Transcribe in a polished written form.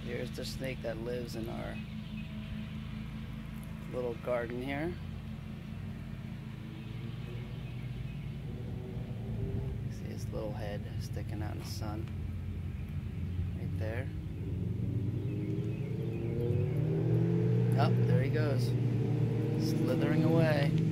Here's the snake that lives in our little garden here. See his little head sticking out in the sun. Right there. Oh, there he goes. Slithering away.